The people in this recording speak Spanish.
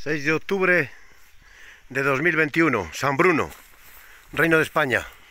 6 de octubre de 2021, San Bruno, Reino de España.